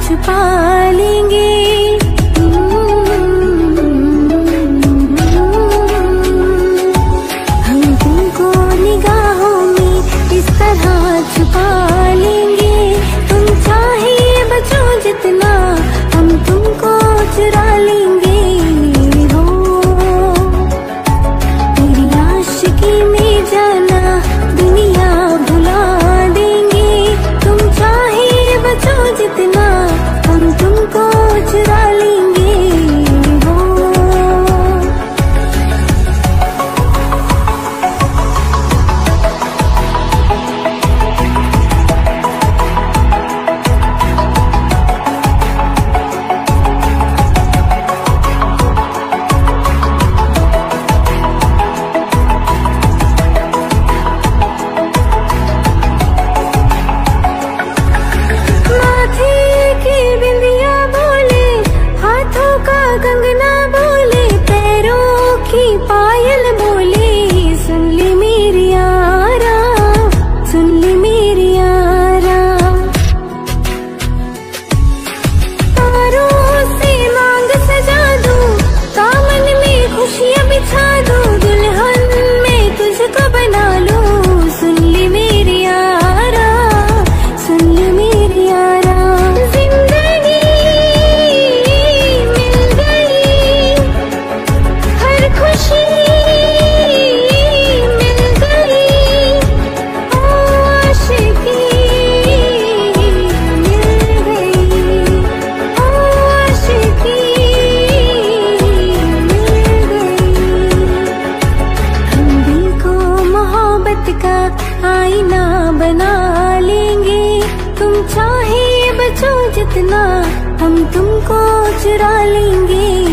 छुपा लेंगे। हम तुमको निगाहों में इस तरह छुपा लेंगे। तुम चाहे बचो जितना, हम तुमको चुरा लेंगे। हो तेरी आशिकी में जाना दुनिया भुला देंगे। तुम चाहे बचो जितना, हम तुमको चुरा लेंगे। हो कंगना बोले, पैरों की पायल बोले, सुन ली मेरी यारा, सुन ली मेरी यारा। तारों से मांग सजा दूं, दामन में खुशियां बिछा दूं, दुल्हन में तुझको बना लूं। सुन ली मेरी यारा, सुन ली मेरी यारा। खुशी मिल गई, आशिकी मिल गई, आशिकी मिल गई। हम दिल को मोहब्बत का आईना बना लेंगे। तुम चाहे बचो जितना, हम तुमको चुरा लेंगे।